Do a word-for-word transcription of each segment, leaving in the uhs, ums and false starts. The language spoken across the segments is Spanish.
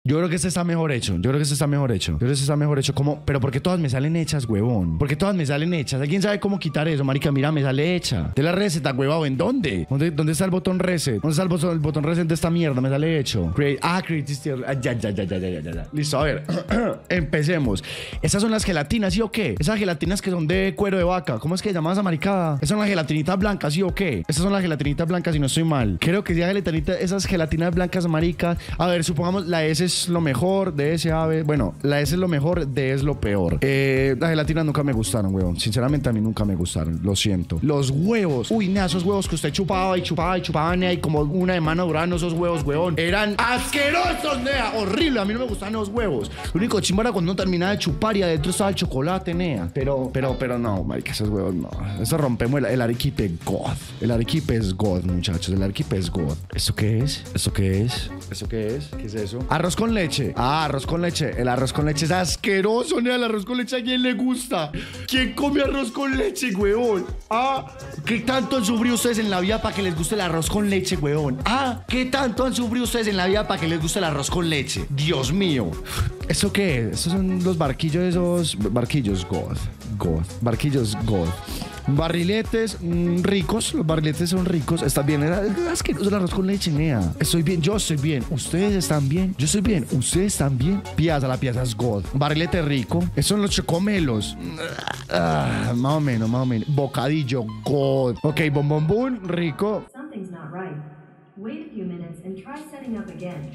Yo creo que este está mejor hecho. Yo creo que este está mejor hecho. Yo creo que este está mejor hecho. ¿Cómo? Pero ¿por qué todas me salen hechas, huevón? ¿Por qué todas me salen hechas? ¿Alguien sabe cómo quitar eso? Marica, mira, me sale hecha. De la receta, huevón. ¿En dónde? ¿Dónde, dónde está el botón reset? ¿Dónde está el botón, el botón reset de esta mierda? Me sale hecho. Create. Ah, create still. Ah, ya, ya, ya, ya, ya, ya, ya. Listo, a ver. Empecemos. ¿Esas son las gelatinas, sí o qué? Esas gelatinas que son de cuero de vaca. ¿Cómo es que llaman esa maricada? Esas son las gelatinitas blancas, sí o qué? Esas son las gelatinitas blancas, si no estoy mal. Creo que ya gelatinita, esas gelatinas blancas, maricas. A ver, supongamos la S es lo mejor, D S A B. Bueno, la S es lo mejor, D es lo peor. Eh, las gelatinas nunca me gustaron, huevón. Sinceramente, a mí nunca me gustaron. Lo siento. Los huevos. Uy, nada, esos huevos que usted chupaba y chupaba y chupaba, nea, y como una semana duraban esos huevos, huevón. Eran asquerosos, nea. Horrible. A mí no me gustaban esos huevos. Lo único chimba era cuando uno terminaba de chupar y adentro estaba el chocolate, nea. Pero, pero, pero no, marica, esos huevos no. Eso rompemos el, el arequipe God. El arequipe es God, muchachos. El arequipe es God. ¿Esto qué es? ¿Esto qué es? ¿Esto qué es? ¿Qué es eso? Arroz con leche. Ah, arroz con leche. El arroz con leche es asqueroso, nea. El arroz con leche a quién le gusta. ¿Quién come arroz con leche, huevón? Ah, ¿qué tanto han sufrido ustedes en la vida para que les guste el arroz con leche, huevón? Ah, ¿qué tanto han sufrido ustedes en la vida para que les guste el arroz con leche? Dios mío. ¿Eso qué es? Estos son los barquillos esos. Barquillos God. God. Barquillos God. Barriletes mmm, ricos. Los barriletes son ricos. Están bien. Es asqueroso el arroz con leche, nea. Estoy bien. Yo estoy bien. Ustedes están bien. Yo estoy bien. Ustedes están bien. Piazza, la piazza es God. Barrilete rico. Esos son los chocomelos. Ah, más o menos, más o menos. Bocadillo God. Ok, bombombón rico. Something's not right. Wait a few minutes and try setting up again.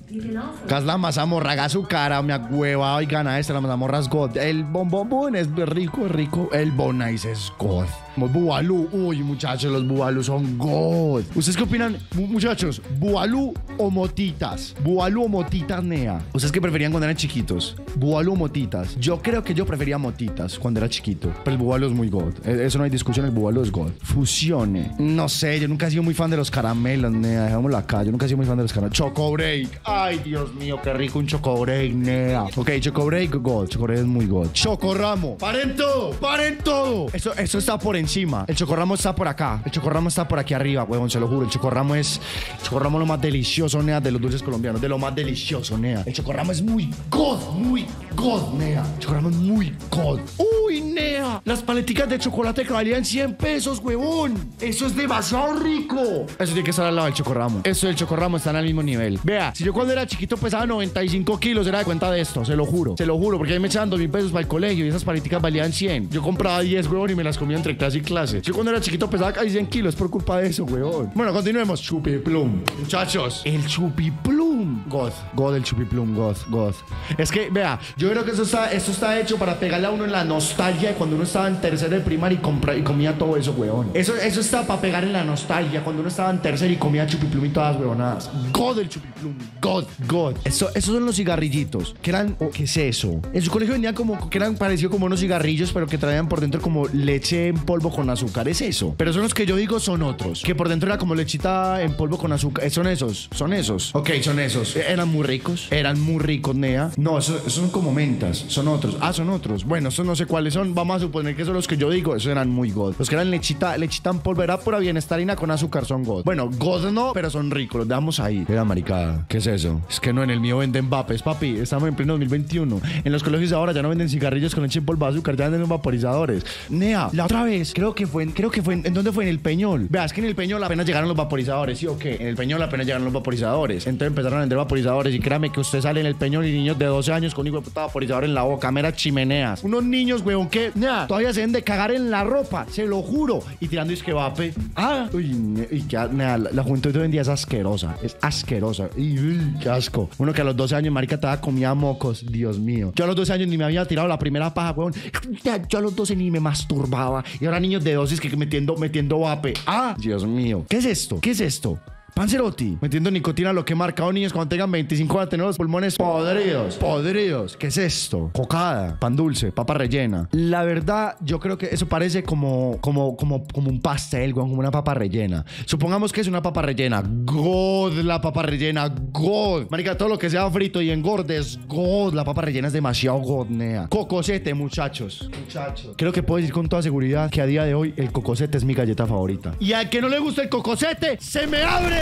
Cas la mazamorra, su cara, me agüeva, oigan a esta, la mazamorra es God. El bombón es rico, es rico. El bonais es God. Bubalú, uy, muchachos, los bubalú son God. ¿Ustedes qué opinan, muchachos? ¿Bubalú o motitas? ¿Bubalú o motitas, nea? ¿Ustedes qué preferían cuando eran chiquitos? ¿Bubalú o motitas? Yo creo que yo prefería motitas cuando era chiquito. Pero el bubalú es muy God. Eso no hay discusión, el bubalú es God. Fusione. No sé, yo nunca he sido muy fan de los caramelos, nea. Dejámoslo acá. Yo nunca he sido muy fan de los caramelos. Choco Break. Ay, Dios mío, qué rico un Choco Break, nea. Ok, Choco Break, God. Choco Break es muy God. Chocorramo. ¡Paren todo! ¡Paren todo! Eso, eso está por encima. El Chocorramo está por acá. El Chocorramo está por aquí arriba, huevón, se lo juro. El Chocorramo es... El Chocorramo es lo más delicioso, nea, de los dulces colombianos. De lo más delicioso, nea. El Chocorramo es muy God, muy God, nea. El Chocorramo es muy God. ¡Uy, nea! Las paleticas de chocolate que valían cien pesos, huevón. Eso es demasiado rico. Eso tiene que estar al lado del Chocorramo. Eso del Chocorramo están al mismo nivel. Vea, si yo cuando era chiquito pesaba noventa y cinco kilos, era de cuenta de esto, se lo juro. Se lo juro, porque ahí me echaban dos mil pesos para el colegio y esas paleticas valían cien. Yo compraba diez, huevón, y me las comía entre clase y clase. Yo cuando era chiquito pesaba casi cien kilos por culpa de eso, huevón. Bueno, continuemos. Chupiplum. Muchachos, el Chupiplum. God. God, el Chupiplum. God. God. Es que, vea, yo creo que eso está, esto está hecho para pegarle a uno en la nostalgia de cuando uno estaba en tercero de primaria y, compra, y comía todo eso, huevón. Eso, eso está para pegar en la nostalgia cuando uno estaba en tercero y comía Chupiplum y todas las huevonadas. God, el Chupiplum. God. God. Eso, esos son los cigarrillitos. ¿Qué eran? Oh, ¿qué es eso? En su colegio venían como, que eran parecido como unos cigarrillos, pero que traían por dentro como leche en polvo con azúcar. Es eso. Pero son los que yo digo, son otros. Que por dentro era como lechita en polvo con azúcar. Son esos. Son esos. Ok, son esos. Eran muy ricos. Eran muy ricos, nea. No, esos, esos son como mentas. Son otros. Ah, son otros. Bueno, esos no sé cuáles son. Vamos a suponer que son los que yo digo. Esos eran muy God. Los que eran lechita, lechita en polvo. Era pura bienestarina con azúcar. Son God. Bueno, God no, pero son ricos. Los dejamos ahí. Era maricada. ¿Qué es eso? Es que no, en el mío venden vapes, papi. Estamos en pleno dos mil veintiuno. En los colegios ahora ya no venden cigarrillos con leche en polvo de azúcar. Ya venden los vaporizadores. Nea, la otra vez, creo que fue en, creo que fue en, ¿en dónde fue? En el Peñol. Veas que en el Peñol apenas llegaron los vaporizadores, ¿sí o qué? En el Peñol apenas llegaron los vaporizadores. Entonces empezaron a vender vaporizadores. Y créame que usted sale en el Peñol y niños de doce años con un hijo de puta vaporizador en la boca, meras chimeneas. Unos niños, huevón, que nea, todavía se ven de cagar en la ropa, se lo juro. Y tirando disque vape. Ah, uy, y que nea, la, la juventud de hoy en día es asquerosa. Es asquerosa. Y, uy, qué asco. Uno que a los doce años, marica, estaba comía mocos. Dios mío. Yo a los doce años ni me había tirado la primera paja, huevón. Yo a los doce ni me masturbaba. Y ahora niños de doce que metiendo, metiendo vape. Ah, Dios mío. ¿Qué es esto? ¿Qué es esto? Panzerotti, metiendo nicotina a lo que he marcado niños cuando tengan veinticinco van a tener los pulmones podridos, podridos. ¿Qué es esto? Cocada, pan dulce, papa rellena. La verdad, yo creo que eso parece como, como, como, como un pastel, como una papa rellena. Supongamos que es una papa rellena. God, la papa rellena, God. Marica, todo lo que sea frito y engorde es God. La papa rellena es demasiado God, nea. Cocosete, muchachos. Muchachos. Creo que puedo decir con toda seguridad que a día de hoy el cocosete es mi galleta favorita. Y al que no le gusta el cocosete, se me abre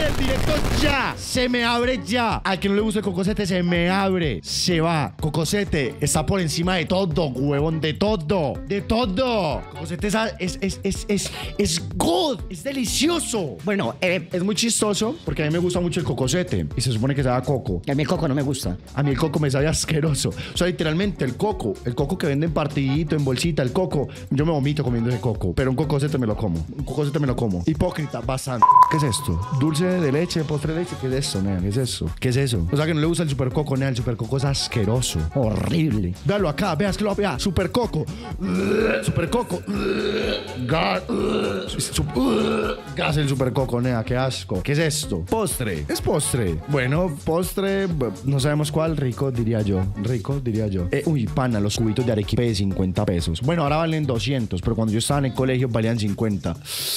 del directo ya. Se me abre ya. Al que no le gusta el cocosete, se me abre. Se va. Cocosete está por encima de todo, huevón. De todo. De todo. Cocosete es, es, es, es, es, es good. Es delicioso. Bueno, eh, es muy chistoso porque a mí me gusta mucho el cocosete. Y se supone que sabe a coco. A mí el coco no me gusta. A mí el coco me sabe asqueroso. O sea, literalmente el coco. El coco que venden partidito, en bolsita. El coco. Yo me vomito comiendo ese coco. Pero un cocosete me lo como. Un cocosete me lo como. Hipócrita, bastante. ¿Qué es esto? Dulce de leche, postre de leche. ¿Qué es esto, nea? ¿Qué es eso? ¿Qué es eso? O sea, que no le gusta el super coco, nea. El super coco es asqueroso. Horrible. Véalo acá. Veas que lo vea. Super coco. Super coco. Gas. Gas el super coco, nea. Qué asco. ¿Qué es esto? Postre. Es postre. Bueno, postre. No sabemos cuál. Rico, diría yo. Rico, diría yo. Eh, uy, pana, los cubitos de arequipe de cincuenta pesos. Bueno, ahora valen doscientos, pero cuando yo estaba en el colegio valían cincuenta.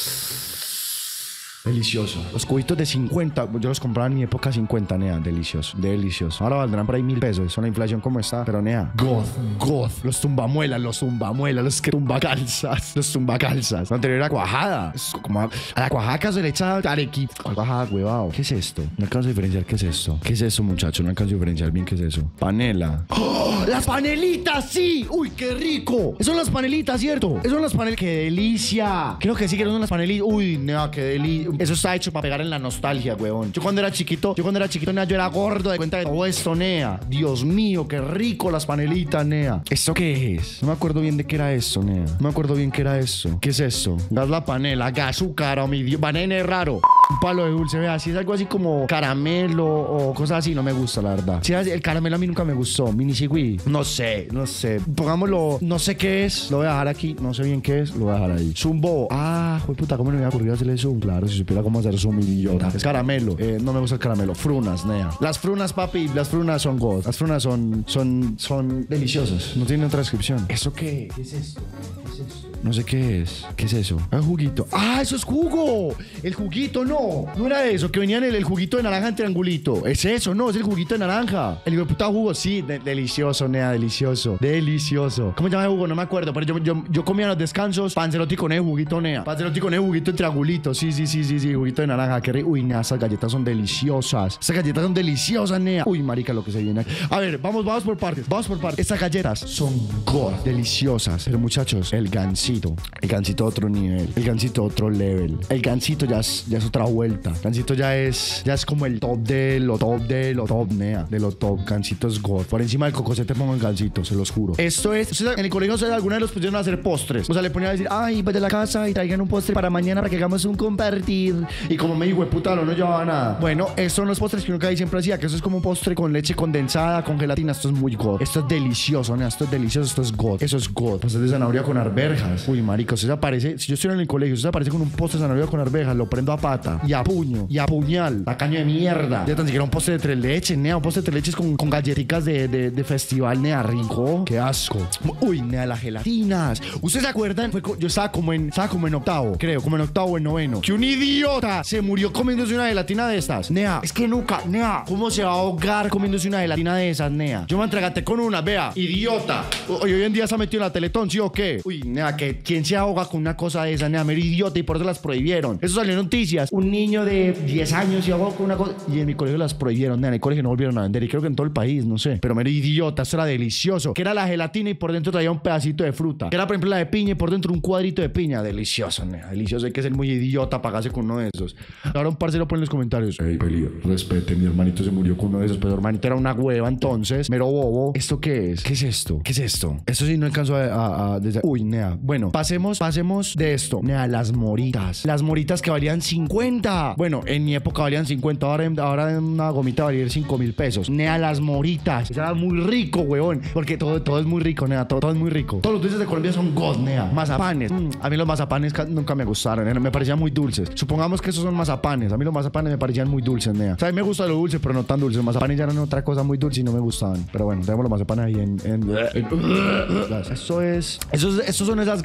Delicioso. Los cubitos de cincuenta, yo los compraba en mi época cincuenta, nea. Delicioso, delicioso. Ahora valdrán por ahí mil pesos. Son la inflación como está, pero nea. Goth, goth. Los tumbamuelas, los tumbamuelas, los que tumbacalzas. Los tumbacalzas. Lo anterior era cuajada. Es como a, a la cuajada se le echa arequipe. Cuajada, huevado. ¿Qué es esto? No alcanzo a diferenciar qué es esto. ¿Qué es eso, muchacho? No alcanzo a diferenciar bien qué es eso. Panela. ¡Oh! ¡Las panelitas, sí! ¡Uy, qué rico! Eso son las panelitas, ¿cierto? Eso son las panelitas. ¡Qué delicia! Creo que sí que son las panelitas. Uy, nea, qué delicia. Eso está hecho para pegar en la nostalgia, huevón. Yo cuando era chiquito, yo cuando era chiquito, nea, yo era gordo de cuenta de todo esto, nea. Dios mío, qué rico las panelitas, nea. ¿Esto qué es? No me acuerdo bien de qué era eso, nea. No me acuerdo bien qué era eso. ¿Qué es eso? Gas la panela, gas azúcar, o mi Dios. Banana es raro. Un palo de dulce, vea. Si es algo así como caramelo o cosas así, no me gusta, la verdad. Si es el caramelo a mí nunca me gustó. Mini cigüí. No sé, no sé. Pongámoslo, no sé qué es. Lo voy a dejar aquí. No sé bien qué es. Lo voy a dejar ahí. Zumbo. Ah, joder puta, ¿cómo no me había ocurrido hacerle zoom? Claro, si supiera cómo hacer zoom, idiota. Es caramelo. Eh, no me gusta el caramelo. Frunas, nea. Las frunas, papi, las frunas son god. Las frunas son, son, son deliciosas. No tienen otra descripción. ¿Eso qué? ¿Qué es esto? ¿Qué es esto? No sé qué es. ¿Qué es eso? Ah, juguito. ¡Ah, eso es jugo! El juguito, no. No era eso, que venía en el, el juguito de naranja en triangulito. Es eso, no, es el juguito de naranja. El hijo de puta jugo, sí. De delicioso, nea, delicioso. Delicioso. ¿Cómo se llama el jugo? No me acuerdo, pero yo, yo, yo comía en los descansos panzerotti con el juguito, nea. Panzerotti con el juguito en triangulito. Sí, sí, sí, sí, sí. Juguito de naranja. Qué rico. Uy, nea, esas galletas son deliciosas. Esas galletas son deliciosas, nea. Uy, marica, lo que se viene aquí. A ver, vamos, vamos por partes. Vamos por partes. Estas galletas son god, deliciosas. Pero muchachos, el gansito. El gansito otro nivel. El gansito otro level. El gansito ya es, ya es otra vuelta. El gansito ya es, ya es como el top de lo top de lo top, nea. De lo top. Gansito es god. Por encima del cocosete pongan gansito, se los juro. Esto es, ustedes en el colegio, ¿ustedes alguna vez los pusieron a hacer postres? O sea, le ponían a decir, ay, vaya a la casa y traigan un postre para mañana para que hagamos un compartir. Y como me dijo, puta, no nos llevaba nada. Bueno, estos son los postres que uno ahí siempre hacía, que eso es como un postre con leche condensada, con gelatina. Esto es muy god. Esto es delicioso, nea. Esto es delicioso, esto es god. Eso es god. Pastel de zanahoria con arvejas. Uy, marico, usted se aparece, si yo estoy en el colegio, usted se aparece con un postre de zanahoria con arvejas, lo prendo a pata y a puño y a puñal. Tacaño de mierda. Ya tan siquiera un postre de tres leches, nea. Un postre de tres leches con, con galletitas de, de, de festival, nea. Rico. Qué asco. Uy, nea, las gelatinas. ¿Ustedes se acuerdan? Fue, yo estaba como en, estaba como en octavo, creo, como en octavo o en noveno. Que un idiota se murió comiéndose una gelatina de estas. Nea, es que nunca, nea, ¿cómo se va a ahogar comiéndose una gelatina de esas, nea? Yo me entregaste con una, vea, idiota. Hoy, hoy en día se ha metido en la Teletón, ¿sí o qué? Uy, nea, que ¿quién se ahoga con una cosa de esa, nea? Mero idiota, y por eso las prohibieron. Eso salió en noticias. Un niño de diez años se ahogó con una cosa. Y en mi colegio las prohibieron, nea. En el colegio no volvieron a vender. Y creo que en todo el país, no sé. Pero mero idiota, eso era delicioso. Que era la gelatina y por dentro traía un pedacito de fruta. Que era, por ejemplo, la de piña y por dentro un cuadrito de piña. Delicioso, nea. Delicioso. Hay que ser muy idiota para pagarse con uno de esos. Ahora un parcero pone en los comentarios. Ey, Peli, respete, mi hermanito se murió con uno de esos. Pero hermanito era una hueva entonces. Mero bobo. ¿Esto qué es? ¿Qué es esto? ¿Qué es esto? Eso sí no alcanzo a... a, a desde... Uy, nea. Bueno, pasemos, pasemos de esto. Nea, las moritas. Las moritas que valían cincuenta. Bueno, en mi época valían cincuenta. Ahora, ahora una gomita valía cinco mil pesos. Nea, las moritas. Eso era muy rico, huevón. Porque todo, todo es muy rico, nea. Todo, todo es muy rico. Todos los dulces de Colombia son god, nea. Mazapanes. Mm, a mí los mazapanes nunca me gustaron, nea. Me parecían muy dulces. Supongamos que esos son mazapanes. A mí los mazapanes me parecían muy dulces, nea. O sea, a mí me gusta lo dulce, pero no tan dulce. Los mazapanes ya eran otra cosa muy dulce y no me gustaban. Pero bueno, tenemos los mazapanes ahí en... en, en... Eso es... Esos, esos son esas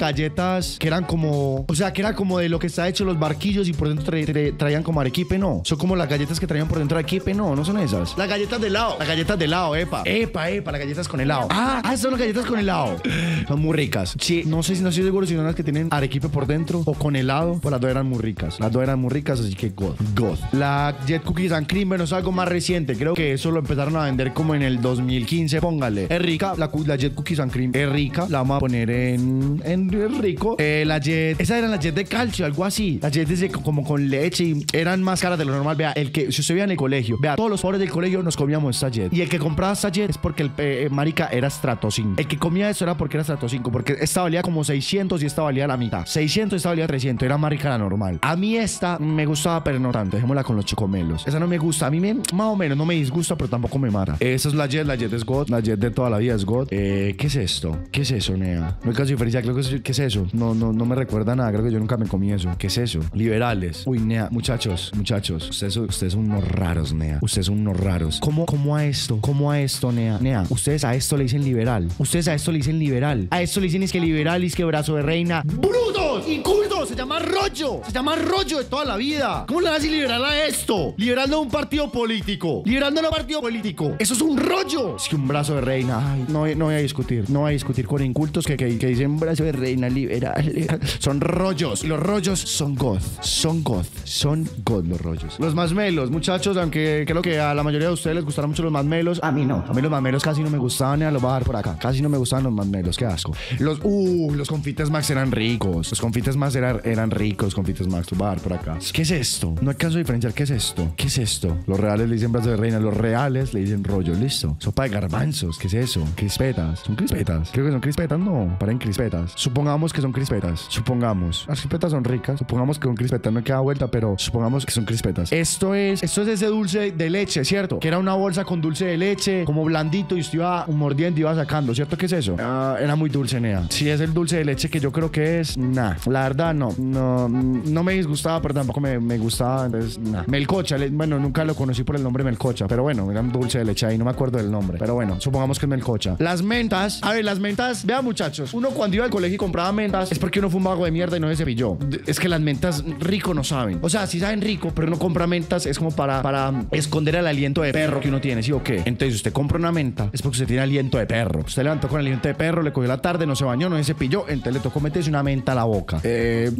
galletas que eran como, o sea, que era como de lo que está hecho los barquillos y por dentro tra tra traían como arequipe, no. Son como las galletas que traían por dentro arequipe, no, no son esas. Las galletas de helado, las galletas de helado, epa. Epa, epa, las galletas con helado. Ah, ah, son las galletas con helado. Son muy ricas. Sí, no sé si no estoy seguro si son las que tienen arequipe por dentro o con helado, pues las dos eran muy ricas. Las dos eran muy ricas, así que God, God. La Jet Cookies and Cream, bueno, es algo más reciente. Creo que eso lo empezaron a vender como en el dos mil quince, póngale. Es rica, la, la Jet Cookies and Cream es rica. La vamos a poner en, en es rico. Eh, la Jet, esa eran las Jet de calcio, algo así. Las Jet de, como con leche y eran más caras de lo normal. Vea, el que, si usted veía en el colegio, vea, todos los pobres del colegio nos comíamos esta Jet. Y el que compraba esta Jet es porque el eh, marica era estrato cinco. El que comía eso era porque era estrato cinco, porque esta valía como seiscientos y esta valía la mitad. seiscientos y esta valía trescientos. Era marica la normal. A mí esta me gustaba, pero no tanto. Dejémosla con los chocomelos. Esa no me gusta. A mí me, más o menos, no me disgusta, pero tampoco me mata. Esa es la Jet. La Jet es God. La Jet de toda la vida es God. Eh, ¿Qué es esto? ¿Qué es eso, nea? No hay caso diferencial. Creo que es, ¿qué es eso? No, no, no me recuerda nada. Creo que yo nunca me comí eso. ¿Qué es eso? Liberales. Uy, nea. Muchachos, muchachos. Ustedes, ustedes son unos raros, nea. Ustedes son unos raros. ¿Cómo, cómo a esto? ¿Cómo a esto, nea? Nea, ustedes a esto le dicen liberal. Ustedes a esto le dicen liberal. A esto le dicen es que liberal, es que brazo de reina. ¡Brutos! ¡Incultos! Se llama rollo. Se llama rollo de toda la vida. ¿Cómo le vas a decir liberal a esto? Liberal no es un partido político. Liberal no es un partido político. Eso es un rollo. Es que un brazo de reina. Ay, no, no voy a discutir. No voy a discutir con incultos que, que, que dicen brazo de reina liberal. Son rollos. Y los rollos son goth. Son goth. Son goth los rollos. Los masmelos, muchachos, aunque creo que a la mayoría de ustedes les gustaron mucho los masmelos. A mí no. A mí los masmelos casi no me gustaban. Ya los voy a dar por acá. Casi no me gustaban los masmelos. Qué asco. Los, uh, los confites Max eran ricos. Los confites Max eran, eran ricos. Confites Max. Los voy a dar por acá. ¿Qué es esto? No alcanzo a diferenciar. ¿Qué es esto? ¿Qué es esto? Los reales le dicen brazo de reina. Los reales le dicen rollo. Listo. Sopa de garbanzos. ¿Qué es eso? Crispetas. ¿Son crispetas? Creo que son crispetas. No. Paren crispetas. Supongamos que son crispetas. Supongamos. Las crispetas son ricas. Supongamos que son crispetas. No queda vuelta, pero supongamos que son crispetas. Esto es, esto es ese dulce de leche, ¿cierto? Que era una bolsa con dulce de leche, como blandito, y usted iba mordiendo y iba sacando, ¿cierto? ¿Qué es eso? Uh, era muy dulce, nea. Si es el dulce de leche que yo creo que es, nah. La verdad, no. No, no me disgustaba, pero tampoco me, me gustaba. Entonces, nah. Melcocha. Le, bueno, nunca lo conocí por el nombre Melcocha, pero bueno, era un dulce de leche ahí, no me acuerdo del nombre. Pero bueno, supongamos que es Melcocha. Las mentas, a ver, las mentas, vean, muchachos, uno cuando iba al colegio y compraba mentas es porque uno fue un vago de mierda y no se cepilló. Es que las mentas rico no saben. O sea, sí saben rico, pero uno compra mentas es como para, para esconder el aliento de perro que uno tiene, ¿sí o qué? Entonces, usted compra una menta, es porque usted tiene aliento de perro. Usted levantó con aliento de perro, le cogió la tarde, no se bañó, no se cepilló, entonces le tocó meterse una menta a la boca. Eh,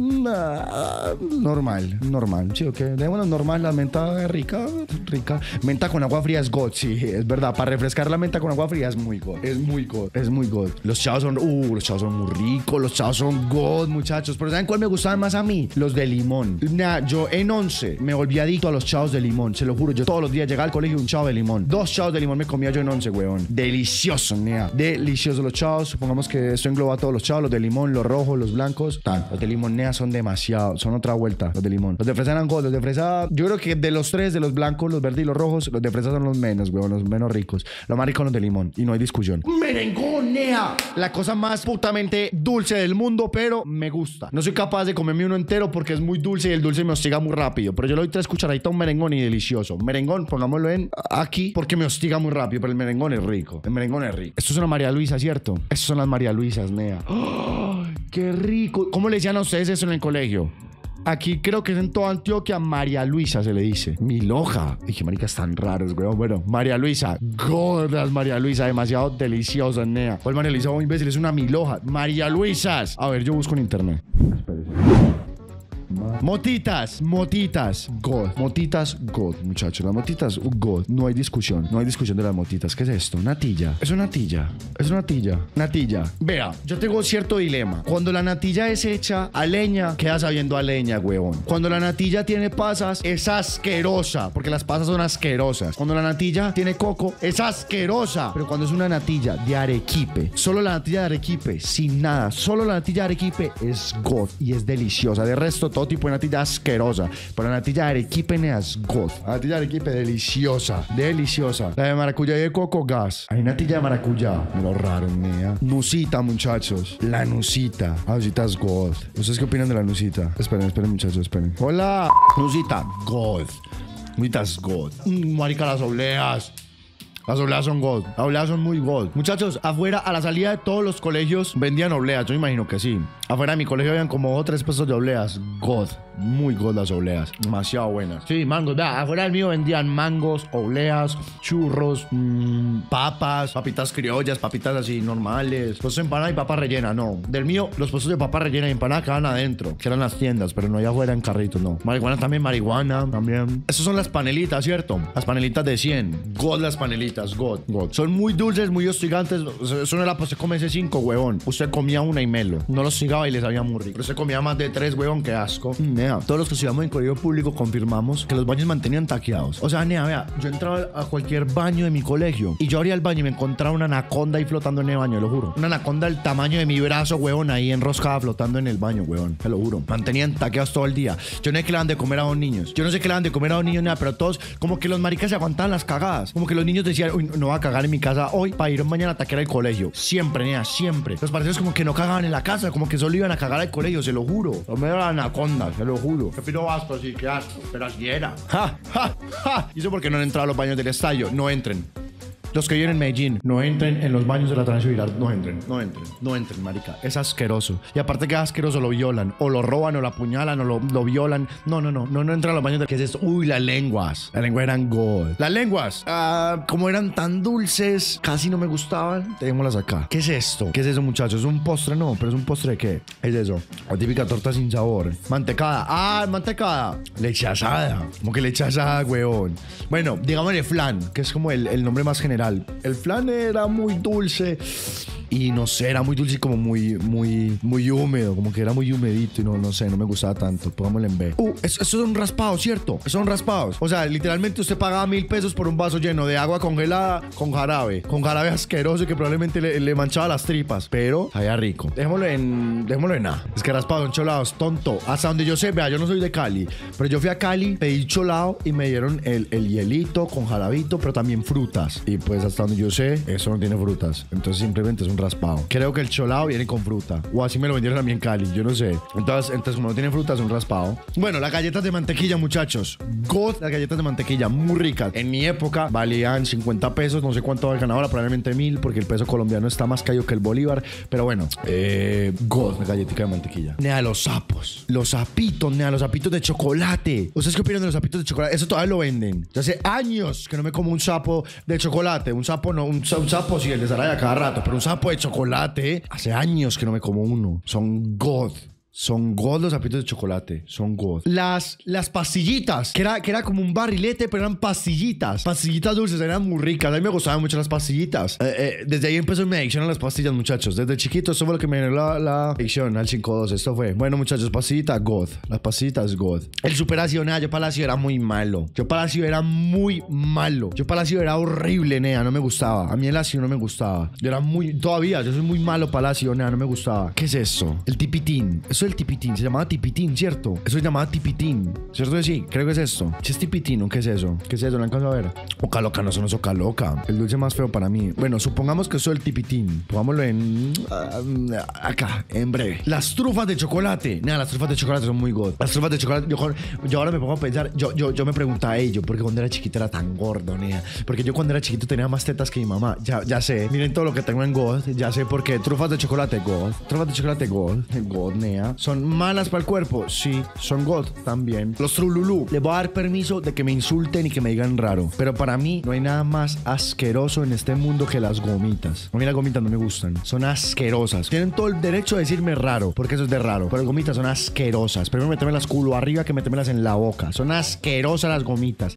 nah, normal, normal, ¿sí o qué? Démonos normal, la menta es rica, rica. Menta con agua fría es god, sí, es verdad. Para refrescar la menta con agua fría es muy god, es muy god, es muy god. Los chavos son, uh, los chavos son muy ricos, los chavos son god, muchachos. Pero ¿saben cuál me gustaban más a mí? Los de limón. Nah, yo en once me volví adicto a los chavos de limón, se lo juro. Yo todos los días llegaba al colegio un chavo de limón. Dos chavos de limón me comía yo en once, weón. Delicioso, nea. Delicioso los chavos. Supongamos que esto engloba a todos los chavos, los de limón, los rojos, los blancos. Tan. Los de limón, nea, son demasiado. Son otra vuelta, los de limón. Los de fresa eran god. Los de fresa, yo creo que de los tres, de los blancos, los verdes y los rojos, los de fresa son los menos, weón, los menos ricos. Los más ricos son los de limón. Y no hay discusión. Merengón, nea. La cosa más putamente dulce del mundo, pero me gusta. No soy capaz de comerme uno entero porque es muy dulce y el dulce me hostiga muy rápido. Pero yo le doy tres cucharaditas a un merengón y delicioso. Merengón, pongámoslo en aquí porque me hostiga muy rápido, pero el merengón es rico. El merengón es rico. Esto es una María Luisa, ¿cierto? Estas son las María Luisas, nea. ¡Oh, qué rico! ¿Cómo le decían a ustedes eso en el colegio? Aquí creo que es en toda Antioquia María Luisa se le dice. Miloja. Y qué maricas tan raros, weón. Bueno, María Luisa. Gordas María Luisa. Demasiado deliciosas, nea. ¿Cuál María Luisa? Oh, imbécil, es una miloja. María Luisas. A ver, yo busco en internet. Espérese. Motitas, motitas, God. Motitas, God, muchachos. Las motitas, God. No hay discusión. No hay discusión de las motitas. ¿Qué es esto? Natilla. Es una natilla. Es una natilla. Natilla. Vea, yo tengo cierto dilema. Cuando la natilla es hecha a leña, queda sabiendo a leña, huevón. Cuando la natilla tiene pasas, es asquerosa. Porque las pasas son asquerosas. Cuando la natilla tiene coco, es asquerosa. Pero cuando es una natilla de arequipe, solo la natilla de arequipe, sin nada, solo la natilla de arequipe es God. Y es deliciosa. De resto, todo tipo de natilla asquerosa, pero la natilla de arequipe es god. La natilla de arequipe deliciosa, deliciosa. La de maracuyá y de coco, gas. Hay natilla de maracuyá, lo raro, nea. Nusita, muchachos. La nusita. Ah, nusita es god. ¿Ustedes qué opinan de la nusita? Esperen, esperen, muchachos, esperen. Hola. Nusita, god. Nusita es god. Mm, marica, las obleas. Las obleas son God. Las obleas son muy God. Muchachos, afuera, a la salida de todos los colegios vendían obleas. Yo imagino que sí. Afuera de mi colegio habían como dos o tres pesos de obleas. God. Muy God las obleas. Demasiado buenas. Sí, mangos. Vea, afuera del mío vendían mangos, obleas, churros, mmm, papas, papitas criollas, papitas así normales. Puestos de empanada y papa rellena, no. Del mío, los puestos de papa rellena y empanada quedaban adentro, que eran las tiendas, pero no allá afuera en carritos, no. Marihuana también, marihuana también. Esas son las panelitas, ¿cierto? Las panelitas de cien. God las panelitas, God, God. Son muy dulces, muy hostigantes. Eso no era para usted comerse cinco, huevón. Usted comía una y melo. No los hostigaba y les sabía muy rico. Pero usted comía más de tres, huevón, qué asco. Nea, todos los que estudiamos en colegio público confirmamos que los baños mantenían taqueados. O sea, nea, vea, yo entraba a cualquier baño de mi colegio y yo abría el baño y me encontraba una anaconda ahí flotando en el baño, lo juro. Una anaconda del tamaño de mi brazo, huevón, ahí enroscada flotando en el baño, huevón. Te lo juro. Mantenían taqueados todo el día. Yo no sé qué le dan de comer a los niños. Yo no sé qué le dan de comer a los niños, nada, pero todos, como que los maricas se aguantaban las cagadas. Como que los niños decían, uy, no voy a cagar en mi casa hoy para ir mañana a taquear al colegio. Siempre, nea, siempre. Los parceros como que no cagaban en la casa, como que solo iban a cagar al colegio, se lo juro. Lo medio la anaconda, se lo juro. Que piro asco, sí, qué asco. Pero así era. Ja, ja, ja. Y eso porque no han entrado a los baños del estadio. No entren. Los que viven en Medellín, no entren en los baños de la Transviral. No entren, no entren, no entren, marica. Es asqueroso. Y aparte que es asqueroso, lo violan. O lo roban, o lo apuñalan, o lo, lo violan. No, no, no, no, no entran a los baños de... ¿Qué es esto? Uy, las lenguas. Las lenguas eran God. Las lenguas, uh, como eran tan dulces, casi no me gustaban. Dejémoslas acá. ¿Qué es esto? ¿Qué es eso, muchachos? ¿Es un postre? No, pero es un postre de ¿qué? Es eso. La típica torta sin sabor. Mantecada. Ah, mantecada. Leche asada. Como que leche asada, huevón. Bueno, digámosle flan, que es como el, el nombre más general. El flan era muy dulce y no sé, era muy dulce y como muy, muy, muy húmedo, como que era muy humedito y no, no sé, no me gustaba tanto. Pongámosle en B. Uh, eso, eso son raspados, ¿cierto? Eso son raspados. O sea, literalmente usted pagaba mil pesos por un vaso lleno de agua congelada con jarabe. Con jarabe asqueroso que probablemente le, le manchaba las tripas, pero sabía rico. Dejémoslo en, dejémoslo en A. Es que raspados son cholados, tonto. Hasta donde yo sé, vea, yo no soy de Cali, pero yo fui a Cali, pedí cholado y me dieron el, el hielito con jarabito, pero también frutas. Y pues hasta donde yo sé, eso no tiene frutas. Entonces simplemente es un raspado. Creo que el cholado viene con fruta. O así me lo vendieron a mí en Cali, yo no sé. Entonces, entonces como no tiene fruta, es un raspado. Bueno, las galletas de mantequilla, muchachos. God, las galletas de mantequilla, muy ricas. En mi época valían cincuenta pesos, no sé cuánto valgan ahora, probablemente mil, porque el peso colombiano está más caro que el bolívar. Pero bueno, eh, God, la galletita de mantequilla. Nea, los sapos. Los sapitos, nea, los sapitos de chocolate. ¿Ustedes qué opinan de los sapitos de chocolate? Eso todavía lo venden. Ya hace años que no me como un sapo de chocolate. Un sapo no, un, un sapo sí, el de Saraya cada rato, pero un sapo de chocolate. Hace años que no me como uno. Son God. Son God los sapitos de chocolate. Son God. Las, las pastillitas, que era, que era como un barrilete, pero eran pastillitas. Pastillitas dulces, eran muy ricas. A mí me gustaban mucho las pastillitas. Eh, eh, desde ahí empezó mi adicción a las pastillas, muchachos. Desde chiquito, eso fue lo que me dio la, la adicción al cinco dos. Esto fue. Bueno, muchachos, pastillitas God. Las pastillitas God. El superácido, nea. Yo para el ácido era muy malo. Yo para el ácido era muy malo. Yo para el ácido era horrible, nea. No me gustaba. A mí el ácido no me gustaba. Yo era muy... Todavía, yo soy muy malo para el ácido, nea. No me gustaba. ¿Qué es eso? El tipitín. Eso es el tipitín. Se llamaba tipitín, ¿cierto? Eso se llamaba tipitín. ¿Cierto que sí? Creo que es esto. ¿Qué es tipitín o qué es eso? ¿Qué es eso? ¿Lo alcanzo a ver? Oca loca, no son oca loca. El dulce más feo para mí. Bueno, supongamos que eso es el tipitín. Pongámoslo en... Uh, acá, en breve. Las trufas de chocolate. Nada, las trufas de chocolate son muy God. Las trufas de chocolate... Yo, yo ahora me pongo a pensar... Yo, yo, yo me preguntaba a ello, porque cuando era chiquito era tan gordo, nea. Porque yo cuando era chiquito tenía más tetas que mi mamá. Ya, ya sé. Miren todo lo que tengo en God. Ya sé por qué. Trufas de chocolate, God. Trufas de chocolate, God. God, nea. Son malas para el cuerpo, sí, son God también. Los trululú, les voy a dar permiso de que me insulten y que me digan raro, pero para mí no hay nada más asqueroso en este mundo que las gomitas. A mí las gomitas no me gustan, son asquerosas. Tienen todo el derecho de decirme raro, porque eso es de raro, pero las gomitas son asquerosas. Primero metérmelas culo arriba que metérmelas en la boca. Son asquerosas las gomitas.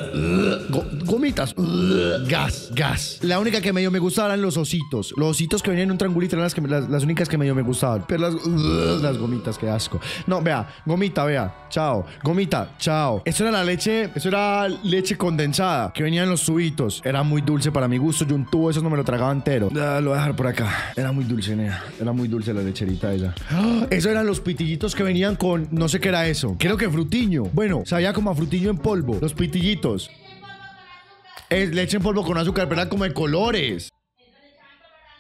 Go gomitas. Gas, gas. La única que medio me gustaba eran los ositos. Los ositos que venían en un triangulito eran las, que, las, las únicas que medio me gustaban, pero las, las gomitas, qué asco. No, vea, gomita, vea, chao. Gomita, chao. Eso era la leche, eso era leche condensada que venía en los tubitos. Era muy dulce para mi gusto. Yo un tubo, eso no me lo tragaba entero. Uh, lo voy a dejar por acá. Era muy dulce, nea. Era muy dulce la lecherita esa. ¡Oh! Eso eran los pitillitos que venían con, no sé qué era eso. Creo que frutiño. Bueno, sabía como a frutillo en polvo. Los pitillitos. Es leche en polvo con azúcar, pero eran como de colores.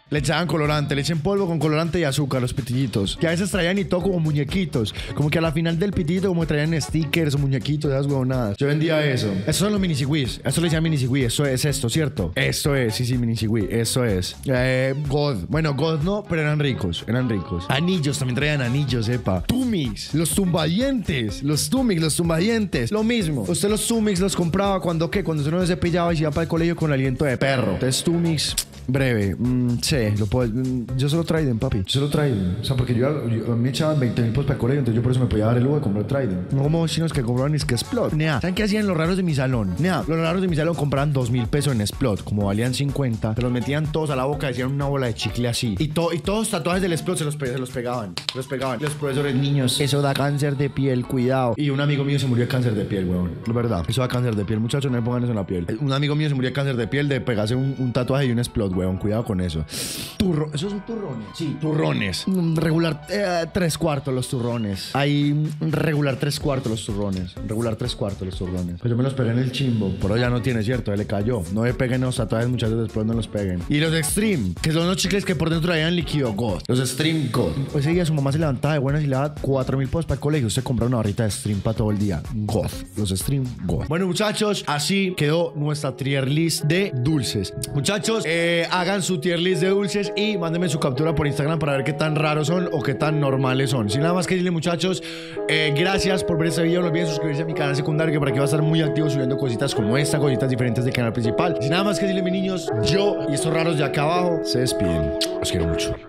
Le echaban colorante, le echen polvo con colorante y azúcar, los pitillitos. Que a veces traían y todo como muñequitos. Como que a la final del pitillito como traían stickers o muñequitos, esas huevonadas. Yo vendía eso. Esos son los mini cigüis. Eso le decían mini cigüi. Eso es esto, ¿cierto? Esto es, sí, sí, mini cigüi. Eso es. Eh, God. Bueno, God no, pero eran ricos. Eran ricos. Anillos, también traían anillos, epa. Tumix, los tumbadientes. Los Tumix, los tumbadientes. Lo mismo. Usted los Tumix los compraba cuando, ¿qué? Cuando usted no se cepillaba y se iba para el colegio con aliento de perro. Entonces, Tumix, breve. Mm, sí, lo puedo. Mm, yo solo Trident, papi. Yo solo Trident. O sea, porque yo, yo me echaban veinte mil pesos para el colegio, entonces yo por eso me podía dar el lujo de comprar Trident. No como chinos que compraban es que Explode. Nea, ¿saben qué hacían los raros de mi salón? Nea, los raros de mi salón compraban dos mil pesos en Explode. Como valían cincuenta, se los metían todos a la boca, decían una bola de chicle así. Y, to, y todos los tatuajes del Explode se los, se los pegaban. Se los pegaban. Los profesores, niños, eso da cáncer de piel, cuidado. Y un amigo mío se murió de cáncer de piel, weón. Es verdad. Eso da cáncer de piel. Muchachos, no me pongan eso en la piel. Un amigo mío se murió de cáncer de piel de pegarse un, un tatuaje y un Explode, weón. Cuidado con eso. Turro. ¿Esos son turrones? Sí, turrones. Regular eh, tres cuartos los turrones. Hay regular tres cuartos los turrones. Regular tres cuartos los turrones. Pues yo me los pegué en el chimbo. Pero ya no tiene, ¿cierto? Él le cayó. No me peguen los tatuajes, muchachos, después no los peguen. Y los Extreme, que son los chicles que por dentro traían líquido God. Los Extreme God. Pues ese día su mamá se levantaba de buenas y le daba cuatro mil pesos para el colegio. Usted compra una barrita de Extreme para todo el día. God. Los Extreme God. Bueno, muchachos, así quedó nuestra tier list de dulces. Muchachos, eh, hagan su tier list de dulces y mándenme su captura por Instagram para ver qué tan raros son o qué tan normales son. Sin nada más que decirle, muchachos, eh, gracias por ver este video. No olviden suscribirse a mi canal secundario, que por aquí va a estar muy activo subiendo cositas como esta, cositas diferentes del canal principal. Sin nada más que decirle, mis niños, yo y estos raros de acá abajo se despiden. Los quiero mucho.